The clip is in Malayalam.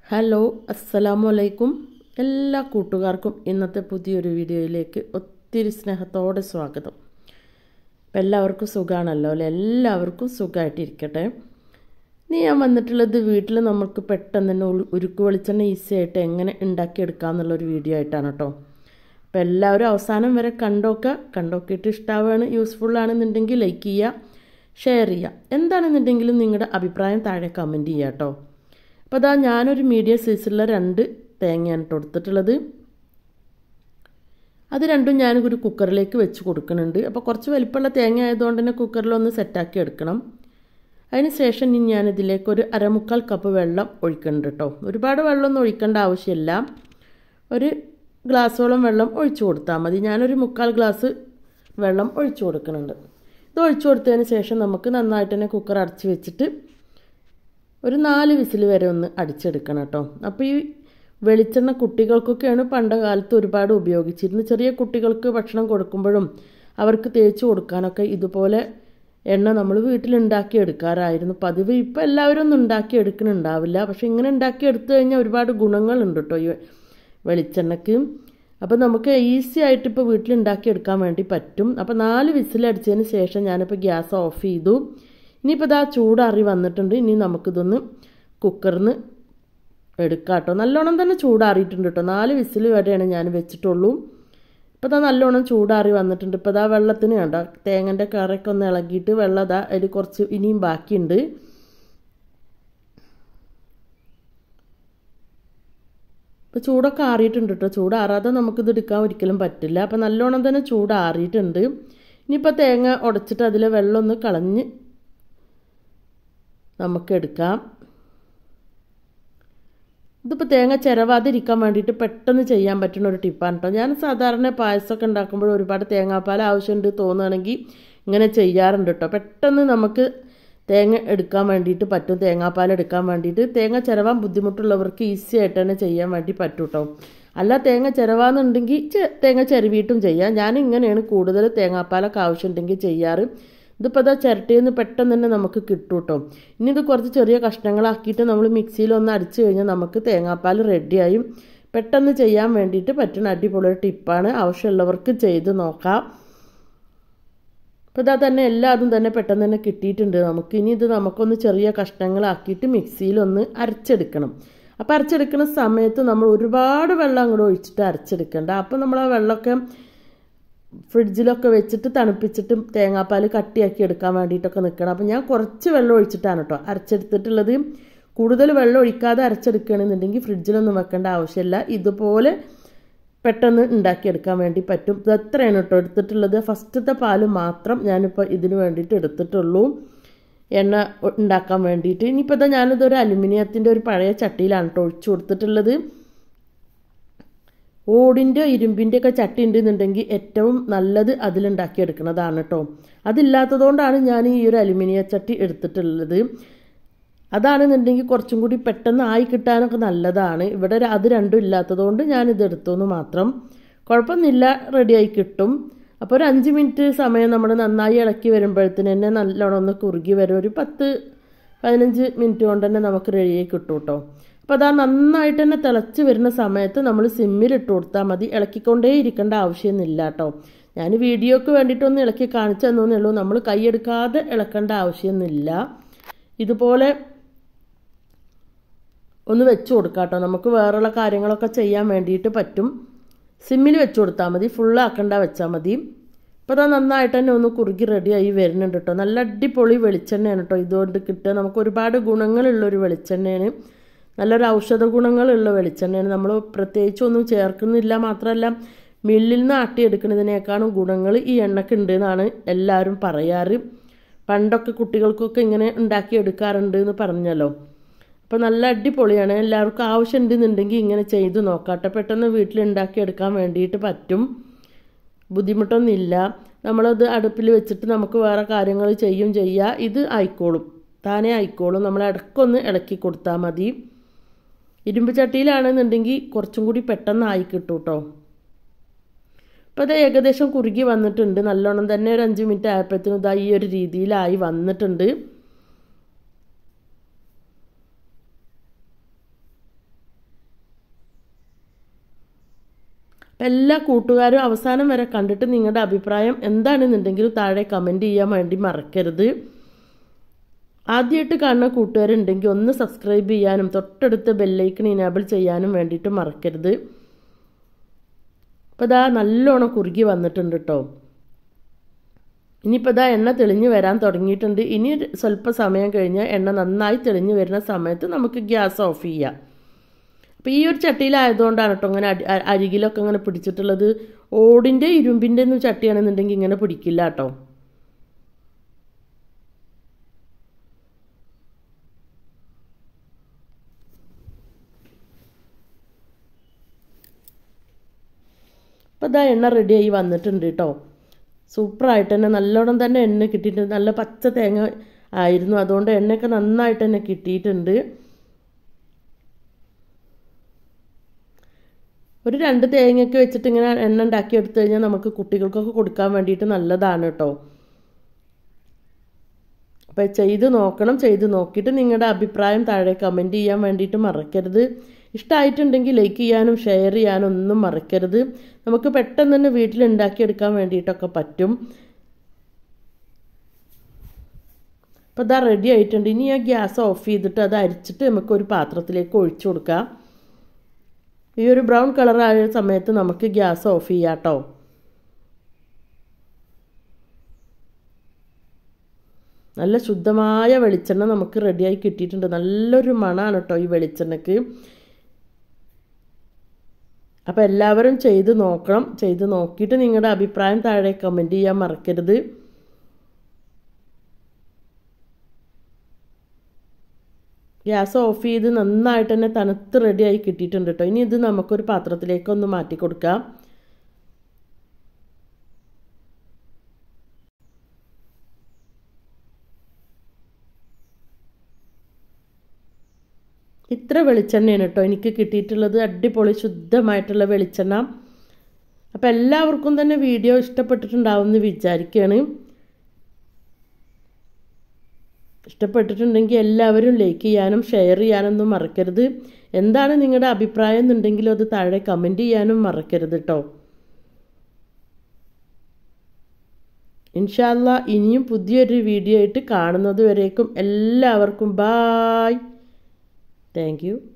ഹലോ അസ്സലാമു അലൈക്കും എല്ലാ കൂട്ടുകാർക്കും ഇന്നത്തെ പുതിയൊരു വീഡിയോയിലേക്ക് ഒത്തിരി സ്നേഹത്തോടെ സ്വാഗതം. അപ്പോൾ എല്ലാവർക്കും സുഖമാണല്ലോ അല്ലേ? എല്ലാവർക്കും സുഖമായിട്ടിരിക്കട്ടെ. ഇനി ഞാൻ വന്നിട്ടുള്ളത് വീട്ടിൽ നമുക്ക് പെട്ടെന്ന് തന്നെ ഉരുക്ക് വെളിച്ചെണ്ണ ഈസി ആയിട്ട് എങ്ങനെ ഉണ്ടാക്കിയെടുക്കാം എന്നുള്ളൊരു വീഡിയോ ആയിട്ടാണ് കേട്ടോ. അപ്പോൾ എല്ലാവരും അവസാനം വരെ കണ്ടോക്കിയിട്ട് ഇഷ്ടമാവുകയാണ്, യൂസ്ഫുള്ളാണെന്നുണ്ടെങ്കിൽ ലൈക്ക് ചെയ്യുക, ഷെയർ ചെയ്യുക. എന്താണെന്നുണ്ടെങ്കിലും നിങ്ങളുടെ അഭിപ്രായം താഴെ കമൻറ്റ് ചെയ്യുക കേട്ടോ. അപ്പോൾ അതാ ഞാനൊരു മീഡിയം സൈസിലുള്ള 2 തേങ്ങയാണ് കൊടുത്തിട്ടുള്ളത്. അത് രണ്ടും ഞാനൊരു കുക്കറിലേക്ക് വെച്ച് കൊടുക്കുന്നുണ്ട്. അപ്പോൾ കുറച്ച് വലിപ്പമുള്ള തേങ്ങ ആയതുകൊണ്ട് തന്നെ കുക്കറിലൊന്ന് സെറ്റാക്കി എടുക്കണം. അതിന് ശേഷം ഇനി ഞാനിതിലേക്ക് ഒരു 1/4 കപ്പ് വെള്ളം ഒഴിക്കുന്നുണ്ട് കേട്ടോ. ഒരുപാട് വെള്ളമൊന്നും ഒഴിക്കേണ്ട ആവശ്യമില്ല, ഒരു ഗ്ലാസ്സോളം വെള്ളം ഒഴിച്ചു കൊടുത്താൽ മതി. ഞാനൊരു 1/4 ഗ്ലാസ് വെള്ളം ഒഴിച്ചു കൊടുക്കുന്നുണ്ട്. ഇത് ഒഴിച്ചു കൊടുത്തതിന് ശേഷം നമുക്ക് നന്നായിട്ട് തന്നെ കുക്കർ അടച്ച് വെച്ചിട്ട് ഒരു 4 വിസിൽ വരെ ഒന്ന് അടിച്ചെടുക്കണം കേട്ടോ. അപ്പോൾ ഈ വെളിച്ചെണ്ണ കുട്ടികൾക്കൊക്കെയാണ് പണ്ട് കാലത്ത് ഒരുപാട് ഉപയോഗിച്ചിരുന്നത്. ചെറിയ കുട്ടികൾക്ക് ഭക്ഷണം കൊടുക്കുമ്പോഴും അവർക്ക് തേച്ച് കൊടുക്കാനൊക്കെ ഇതുപോലെ എണ്ണ നമ്മൾ വീട്ടിലുണ്ടാക്കി എടുക്കാറായിരുന്നു പതിവ്. ഇപ്പോൾ എല്ലാവരും ഒന്നും ഉണ്ടാക്കി എടുക്കുന്നുണ്ടാവില്ല, പക്ഷെ ഇങ്ങനെ ഉണ്ടാക്കി എടുത്തു കഴിഞ്ഞാൽ ഒരുപാട് ഗുണങ്ങളുണ്ട് കേട്ടോ ഈ വെളിച്ചെണ്ണയ്ക്ക്. അപ്പോൾ നമുക്ക് ഈസി ആയിട്ട് ഇപ്പോൾ വീട്ടിലുണ്ടാക്കി എടുക്കാൻ വേണ്ടി പറ്റും. അപ്പോൾ 4 വിസിലടിച്ചതിന് ശേഷം ഞാനിപ്പോൾ ഗ്യാസ് ഓഫ് ചെയ്തു. ഇനിയിപ്പോൾ ഇതാ ചൂടാറി വന്നിട്ടുണ്ട്. ഇനി നമുക്കിതൊന്ന് കുക്കറിന്ന് എടുക്കാം കേട്ടോ. നല്ലോണം തന്നെ ചൂടാറിയിട്ടുണ്ട് കേട്ടോ. 4 വിസിൽ വരെയാണ് ഞാൻ വെച്ചിട്ടുള്ളൂ. ഇപ്പോൾ ഇതാ നല്ലോണം ചൂടാറി വന്നിട്ടുണ്ട്. ഇപ്പോൾ ഇതാ വെള്ളത്തിന് വേണ്ട തേങ്ങൻ്റെ കറയൊക്കെ ഒന്ന് ഇളകിയിട്ട് വെള്ളം ഇതാ അതിൽ കുറച്ച് ഇനിയും ബാക്കിയുണ്ട്. ഇപ്പോൾ ചൂടൊക്കെ ആറിയിട്ടുണ്ട് കേട്ടോ. ചൂടാറാതെ നമുക്കിത് എടുക്കാൻ ഒരിക്കലും പറ്റില്ല. അപ്പോൾ നല്ലോണം തന്നെ ചൂടാറിയിട്ടുണ്ട്. ഇനിയിപ്പോൾ തേങ്ങ ഉടച്ചിട്ട് അതിലെ വെള്ളം ഒന്ന് കളഞ്ഞ് നമുക്കെടുക്കാം. ഇതിപ്പോൾ തേങ്ങ ചിരവാതിരിക്കാൻ വേണ്ടിയിട്ട് പെട്ടെന്ന് ചെയ്യാൻ പറ്റുന്ന ഒരു ടിപ്പാണ് കേട്ടോ. ഞാൻ സാധാരണ പായസമൊക്കെ ഉണ്ടാക്കുമ്പോൾ ഒരുപാട് തേങ്ങാപ്പാൽ ആവശ്യമുണ്ട് തോന്നുകയാണെങ്കിൽ ഇങ്ങനെ ചെയ്യാറുണ്ട് കേട്ടോ. പെട്ടെന്ന് നമുക്ക് തേങ്ങ എടുക്കാൻ വേണ്ടിയിട്ട് പറ്റും, തേങ്ങാപ്പാൽ എടുക്കാൻ വേണ്ടിയിട്ട്. തേങ്ങ ചിരവാൻ ബുദ്ധിമുട്ടുള്ളവർക്ക് ഈസി ആയിട്ട് തന്നെ ചെയ്യാൻ വേണ്ടി പറ്റും കേട്ടോ. അല്ല തേങ്ങ ചിരവാന്നുണ്ടെങ്കിൽ തേങ്ങ ചിരവിയിട്ടും ചെയ്യാം. ഞാൻ ഇങ്ങനെയാണ് കൂടുതൽ തേങ്ങാപ്പാലൊക്കെ ആവശ്യമുണ്ടെങ്കിൽ ചെയ്യാറ്. ഇതിപ്പോൾ അതാ ചിരട്ടിയിൽ നിന്ന് പെട്ടെന്ന് തന്നെ നമുക്ക് കിട്ടും കേട്ടോ. ഇനി ഇത് കുറച്ച് ചെറിയ കഷ്ണങ്ങളാക്കിയിട്ട് നമ്മൾ മിക്സിയിലൊന്ന് അടിച്ചു കഴിഞ്ഞാൽ നമുക്ക് തേങ്ങാപ്പാൽ റെഡിയായും. പെട്ടെന്ന് ചെയ്യാൻ വേണ്ടിയിട്ട് പറ്റുന്ന അടിപൊളി ടിപ്പാണ്. ആവശ്യമുള്ളവർക്ക് ചെയ്ത് നോക്കാം. അപ്പോൾ ഇതാ തന്നെ എല്ലാതും തന്നെ പെട്ടെന്ന് തന്നെ കിട്ടിയിട്ടുണ്ട് നമുക്ക്. ഇനി ഇത് നമുക്കൊന്ന് ചെറിയ കഷ്ണങ്ങളാക്കിയിട്ട് മിക്സിയിലൊന്ന് അരച്ചെടുക്കണം. അപ്പോൾ അരച്ചെടുക്കുന്ന സമയത്ത് നമ്മൾ ഒരുപാട് വെള്ളം അങ്ങോട്ട് ഒഴിച്ചിട്ട് അരച്ചെടുക്കണ്ട. അപ്പോൾ നമ്മൾ ആ വെള്ളമൊക്കെ ഫ്രിഡ്ജിലൊക്കെ വെച്ചിട്ട് തണുപ്പിച്ചിട്ട് തേങ്ങാപ്പാൽ കട്ടിയാക്കി എടുക്കാൻ വേണ്ടിയിട്ടൊക്കെ നിൽക്കണം. അപ്പോൾ ഞാൻ കുറച്ച് വെള്ളം ഒഴിച്ചിട്ടാണ് കേട്ടോ അരച്ചെടുത്തിട്ടുള്ളത്. കൂടുതൽ വെള്ളം ഒഴിക്കാതെ അരച്ചെടുക്കുകയാണെന്നുണ്ടെങ്കിൽ ഫ്രിഡ്ജിലൊന്നും വെക്കേണ്ട ആവശ്യമില്ല. ഇതുപോലെ പെട്ടെന്ന് ഉണ്ടാക്കിയെടുക്കാൻ വേണ്ടി പറ്റും. ഇത് എത്രയാണ് കേട്ടോ എടുത്തിട്ടുള്ളത്. ഫസ്റ്റത്തെ പാല് മാത്രം ഞാനിപ്പോൾ ഇതിന് വേണ്ടിയിട്ട് എടുത്തിട്ടുള്ളൂ, എണ്ണ ഉണ്ടാക്കാൻ വേണ്ടിയിട്ട്. ഇനിയിപ്പോൾ ഇതാ ഞാനിതൊരു അലുമിനിയത്തിൻ്റെ ഒരു പഴയ ചട്ടിയിലാണ് കേട്ടോ ഒഴിച്ചു കൊടുത്തിട്ടുള്ളത്. ഓടിൻ്റെ ഇരുമ്പിൻ്റെ ഒക്കെ ചട്ടി ഉണ്ടെന്നുണ്ടെങ്കിൽ ഏറ്റവും നല്ലത് അതിലുണ്ടാക്കിയെടുക്കുന്നതാണ് കേട്ടോ. അതില്ലാത്തതുകൊണ്ടാണ് ഞാൻ ഈ ഒരു അലുമിനിയം ചട്ടി എടുത്തിട്ടുള്ളത്. അതാണെന്നുണ്ടെങ്കിൽ കുറച്ചും കൂടി പെട്ടെന്ന് ആയി കിട്ടാനൊക്കെ നല്ലതാണ്. ഇവിടെ അത് രണ്ടും ഇല്ലാത്തതുകൊണ്ട് ഞാനിത് എടുത്തോന്ന് മാത്രം. കുഴപ്പമൊന്നുമില്ല, റെഡിയായി കിട്ടും. അപ്പോൾ ഒരു 5 മിനിറ്റ് സമയം നമ്മൾ നന്നായി ഇളക്കി വരുമ്പോഴത്തേന് തന്നെ നല്ലോണം ഒന്ന് കുറുകി വരും. ഒരു 10-15 മിനിറ്റ് കൊണ്ട് തന്നെ നമുക്ക് റെഡിയായി കിട്ടും കേട്ടോ. അപ്പോൾ അതാ നന്നായിട്ട് തന്നെ തിളച്ച് വരുന്ന സമയത്ത് നമ്മൾ സിമ്മിലിട്ട് കൊടുത്താൽ മതി. ഇളക്കിക്കൊണ്ടേ ഇരിക്കേണ്ട ആവശ്യമൊന്നുമില്ല കേട്ടോ. ഞാൻ വീഡിയോക്ക് വേണ്ടിയിട്ടൊന്ന് ഇളക്കി കാണിച്ചു തന്നേ ഉള്ളൂ. നമ്മൾ കൈയെടുക്കാതെ ഇളക്കേണ്ട ആവശ്യമൊന്നുമില്ല. ഇതുപോലെ ഒന്ന് വെച്ച് കൊടുക്കാം കേട്ടോ. നമുക്ക് വേറെയുള്ള കാര്യങ്ങളൊക്കെ ചെയ്യാൻ വേണ്ടിയിട്ട് പറ്റും. സിമ്മിൽ വെച്ച് കൊടുത്താൽ മതി, ഫുള്ളാക്കണ്ട വെച്ചാൽ മതി. അപ്പോൾ അതാ നന്നായിട്ട് തന്നെ ഒന്ന് കുറുകി റെഡിയായി വരുന്നുണ്ട് കേട്ടോ. നല്ല അടിപൊളി വെളിച്ചെണ്ണയാണ് കേട്ടോ ഇതുകൊണ്ട് കിട്ടുക. നമുക്ക് ഒരുപാട് ഗുണങ്ങളുള്ളൊരു വെളിച്ചെണ്ണയാണ്, നല്ലൊരു ഔഷധ ഗുണങ്ങളുള്ള വെളിച്ചെണ്ണയാണ്. നമ്മൾ പ്രത്യേകിച്ചൊന്നും ചേർക്കുന്നില്ല. മാത്രമല്ല മില്ലിൽ നിന്ന് ആട്ടിയെടുക്കുന്നതിനേക്കാളും ഗുണങ്ങൾ ഈ എണ്ണയ്ക്ക് ഉണ്ട് എന്നാണ് എല്ലാവരും പറയാറ്. പണ്ടൊക്കെ കുട്ടികൾക്കൊക്കെ ഇങ്ങനെ ഉണ്ടാക്കിയെടുക്കാറുണ്ട് എന്ന് പറഞ്ഞല്ലോ. അപ്പോൾ നല്ല അടിപൊളിയാണ്. എല്ലാവർക്കും ആവശ്യമുണ്ടെന്നുണ്ടെങ്കിൽ ഇങ്ങനെ ചെയ്ത് നോക്കാട്ടെ. പെട്ടെന്ന് വീട്ടിലുണ്ടാക്കിയെടുക്കാൻ വേണ്ടിയിട്ട് പറ്റും, ബുദ്ധിമുട്ടൊന്നുമില്ല. നമ്മളത് അടുപ്പിൽ വെച്ചിട്ട് നമുക്ക് വേറെ കാര്യങ്ങൾ ചെയ്യുക. ഇത് ആയിക്കോളും, താനേ ആയിക്കോളും. നമ്മൾ ഇടയ്ക്കൊന്ന് ഇളക്കി കൊടുത്താൽ മതി. ഇരുമ്പ് ചട്ടിയിലാണെന്നുണ്ടെങ്കിൽ കുറച്ചും കൂടി പെട്ടെന്ന് ആയി കിട്ടും കേട്ടോ. അപ്പോൾ അത് ഏകദേശം കുറുകി വന്നിട്ടുണ്ട്. നല്ലോണം തന്നെ ഒരു 5 മിനിറ്റ് ആയപ്പോഴത്തേനും ഇതാ ഈ ഒരു രീതിയിലായി വന്നിട്ടുണ്ട്. അപ്പം എല്ലാ കൂട്ടുകാരും അവസാനം വരെ കണ്ടിട്ട് നിങ്ങളുടെ അഭിപ്രായം എന്താണെന്നുണ്ടെങ്കിലും താഴെ കമൻറ്റ് ചെയ്യാൻ വേണ്ടി മറക്കരുത്. ആദ്യമായിട്ട് കാണുന്ന കൂട്ടുകാരുണ്ടെങ്കിൽ ഒന്ന് സബ്സ്ക്രൈബ് ചെയ്യാനും തൊട്ടടുത്ത ബെല്ലൈക്കൺ ഇനേബിൾ ചെയ്യാനും വേണ്ടിയിട്ട് മറക്കരുത്. അപ്പോൾ ഇതാ നല്ലോണം കുറുകി വന്നിട്ടുണ്ട് കേട്ടോ. ഇനിയിപ്പോൾ ഇതാ എണ്ണ തെളിഞ്ഞ് വരാൻ തുടങ്ങിയിട്ടുണ്ട്. ഇനി സ്വല്പ സമയം കഴിഞ്ഞാൽ എണ്ണ നന്നായി തെളിഞ്ഞ് വരുന്ന സമയത്ത് നമുക്ക് ഗ്യാസ് ഓഫ് ചെയ്യാം. അപ്പോൾ ഈ ഒരു ചട്ടിയിലായതുകൊണ്ടാണ് കേട്ടോ ഇങ്ങനെ അരികിലൊക്കെ ഇങ്ങനെ പിടിച്ചിട്ടുള്ളത്. ഓടിൻ്റെ ഇരുമ്പിൻ്റെ ഒന്നും ചട്ടിയാണെന്നുണ്ടെങ്കിൽ ഇങ്ങനെ പിടിക്കില്ല കേട്ടോ. അപ്പോൾ ഇതാ എണ്ണ റെഡിയായി വന്നിട്ടുണ്ട് കേട്ടോ. സൂപ്പറായിട്ട് തന്നെ നല്ലോണം തന്നെ എണ്ണ കിട്ടിയിട്ടുണ്ട്. നല്ല പച്ച തേങ്ങ ആയിരുന്നു, അതുകൊണ്ട് എണ്ണയൊക്കെ നന്നായിട്ട് തന്നെ കിട്ടിയിട്ടുണ്ട്. ഒരു 2 തേങ്ങയൊക്കെ വെച്ചിട്ട് ഇങ്ങനെ എണ്ണ ഉണ്ടാക്കി എടുത്തു കഴിഞ്ഞാൽ നമുക്ക് കുട്ടികൾക്കൊക്കെ കൊടുക്കാൻ വേണ്ടിയിട്ട് നല്ലതാണ് കേട്ടോ. അപ്പോൾ ചെയ്ത് നോക്കണം. ചെയ്ത് നോക്കിയിട്ട് നിങ്ങളുടെ അഭിപ്രായം താഴെ കമൻറ്റ് ചെയ്യാൻ വേണ്ടിയിട്ട് മറക്കരുത്. ഇഷ്ടമായിട്ടുണ്ടെങ്കിൽ ലൈക്ക് ചെയ്യാനും ഷെയർ ചെയ്യാനും ഒന്നും മറക്കരുത്. നമുക്ക് പെട്ടെന്ന് തന്നെ വീട്ടിലുണ്ടാക്കിയെടുക്കാൻ വേണ്ടിയിട്ടൊക്കെ പറ്റും. അപ്പോൾ ഇതാ റെഡി ആയിട്ടുണ്ട്. ഇനി ആ ഗ്യാസ് ഓഫ് ചെയ്തിട്ട് അത് അരിച്ചിട്ട് നമുക്കൊരു പാത്രത്തിലേക്ക് ഒഴിച്ചു കൊടുക്കാം. ഈ ഒരു ബ്രൗൺ കളറായ സമയത്ത് നമുക്ക് ഗ്യാസ് ഓഫ് ചെയ്യാം കേട്ടോ. നല്ല ശുദ്ധമായ വെളിച്ചെണ്ണ നമുക്ക് റെഡിയായി കിട്ടിയിട്ടുണ്ട്. നല്ലൊരു മണമാണ് കേട്ടോ ഈ വെളിച്ചെണ്ണയ്ക്ക്. അപ്പോൾ എല്ലാവരും ചെയ്ത് നോക്കണം. ചെയ്ത് നോക്കിയിട്ട് നിങ്ങളുടെ അഭിപ്രായം താഴെ കമൻറ്റ് ചെയ്യാൻ മറക്കരുത്. ഗ്യാസ് ഓഫ് ചെയ്ത് നന്നായിട്ട് തന്നെ തണുത്ത് റെഡിയായി കിട്ടിയിട്ടുണ്ട് കേട്ടോ. ഇനി ഇത് നമുക്കൊരു പാത്രത്തിലേക്കൊന്ന് മാറ്റി കൊടുക്കാം. ഇത്ര വെളിച്ചെണ്ണയാണ് കേട്ടോ എനിക്ക് കിട്ടിയിട്ടുള്ളത്. അടിപൊളി ശുദ്ധമായിട്ടുള്ള വെളിച്ചെണ്ണ. അപ്പോൾ എല്ലാവർക്കും തന്നെ വീഡിയോ ഇഷ്ടപ്പെട്ടിട്ടുണ്ടാവുമെന്ന് വിചാരിക്കുകയാണ്. ഇഷ്ടപ്പെട്ടിട്ടുണ്ടെങ്കിൽ എല്ലാവരും ലൈക്ക് ചെയ്യാനും ഷെയർ ചെയ്യാനൊന്നും മറക്കരുത്. എന്താണ് നിങ്ങളുടെ അഭിപ്രായം എന്നുണ്ടെങ്കിലും അത് താഴെ കമൻറ്റ് ചെയ്യാനും മറക്കരുത് കേട്ടോ. ഇൻഷാ അല്ലാ ഇനിയും പുതിയൊരു വീഡിയോ ആയിട്ട് കാണുന്നത് വരേക്കും എല്ലാവർക്കും ബായ്. Thank you.